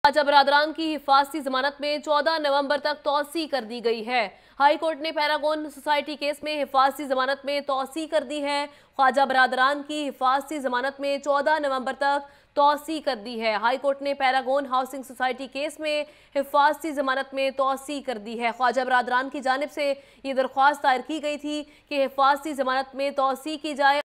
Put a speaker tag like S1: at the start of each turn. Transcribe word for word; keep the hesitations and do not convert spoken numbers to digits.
S1: ख्वाजा बरादरान की हिफाजती जमानत में चौदह नवंबर तक तौसी कर दी गई है। हाई कोर्ट ने पैरागॉन सोसाइटी केस में हिफाजती जमानत में तौसी कर दी है। ख्वाजा बरादरान की हिफाजती जमानत में चौदह नवंबर तक तौसी कर दी है। हाई कोर्ट ने पैरागॉन हाउसिंग सोसाइटी केस में हिफाजती जमानत में तौसी कर दी है। ख्वाजा बरादरान की जानिब से ये दरख्वास्त दायर की गई थी कि हिफाजती जमानत में तौसी की जाए